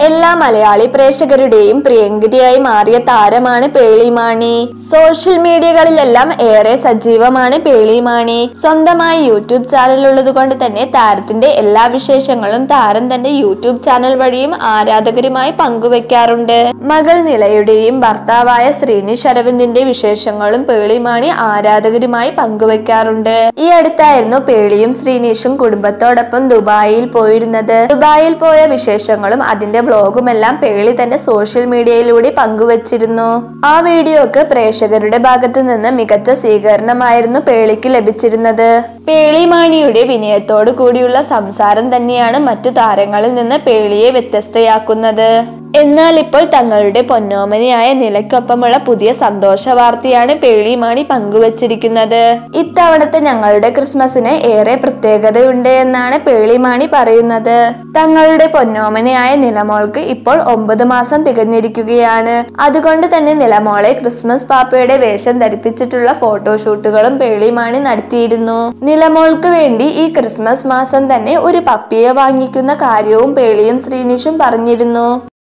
എല്ലാ മലയാളി പ്രേക്ഷകരുടെയും പ്രിയങ്കരിയായി മാറിയ താരമാണ് പേളിമാണി. സോഷ്യൽ മീഡിയകളിലെല്ലാം ഏറെ സജീവമാണ് പേളിമാണി. സ്വന്തമായി യൂട്യൂബ് ചാനൽ ഉള്ളത് കൊണ്ട് തന്നെ താരത്തിന്റെ എല്ലാ വിശേഷങ്ങളും താരം തന്റെ യൂട്യൂബ് ചാനൽ വഴിയും ആരാധകരുമായി പങ്കുവെക്കാറുണ്ട്. മകൾ നിലയുടെയും ഭർത്താവായ ശ്രീനിഷ് അരവിന്ദിന്റെ വിശേഷങ്ങളും പേളിമാണി ആരാധകരുമായി പങ്കുവെക്കാറുണ്ട്. ഈ അടുത്തായിരുന്നു പേളിയും ശ്രീനിഷും കുടുംബത്തോടൊപ്പം ദുബായിൽ പോയിരുന്നത്. ദുബായിൽ പോയ വിശേഷങ്ങളും അതിന്റെ വ്ലോഗുമെല്ലാം പേളി തന്റെ സോഷ്യൽ മീഡിയയിലൂടെ പങ്കുവച്ചിരുന്നു. ആ വീഡിയോക്ക് പ്രേക്ഷകരുടെ ഭാഗത്തു നിന്ന് മികച്ച സ്വീകരണമായിരുന്നു പേളിക്ക് ലഭിച്ചിരുന്നത്. പേളിമാണിയുടെ വിനയത്തോടു കൂടിയുള്ള സംസാരം തന്നെയാണ് മറ്റു താരങ്ങളിൽ നിന്ന് പേളിയെ വ്യത്യസ്തയാക്കുന്നത്. എന്നാൽ ഇപ്പോൾ തങ്ങളുടെ പൊന്നോമനയായ നിലയ്ക്കൊപ്പമുള്ള പുതിയ സന്തോഷ വാർത്തയാണ് പേളിമാണി പങ്കുവച്ചിരിക്കുന്നത്. ഇത്തവണത്തെ ഞങ്ങളുടെ ക്രിസ്മസിന് ഏറെ പ്രത്യേകതയുണ്ട് എന്നാണ് പേളിമാണി പറയുന്നത്. തങ്ങളുടെ പൊന്നോമനയായ നിലമോൾക്ക് ഇപ്പോൾ 9 മാസം തികഞ്ഞിരിക്കുകയാണ്. അതുകൊണ്ട് തന്നെ നിലമോളെ ക്രിസ്മസ് പാപ്പയുടെ വേഷം ധരിപ്പിച്ചിട്ടുള്ള ഫോട്ടോഷൂട്ടുകളും പേളിമാണി നടത്തിയിരുന്നു. നിലമോൾക്ക് വേണ്ടി ഈ ക്രിസ്മസ് മാസം തന്നെ ഒരു പപ്പിയെ വാങ്ങിക്കുന്ന കാര്യവും പേളിയും ശ്രീനിഷും പറഞ്ഞിരുന്നു.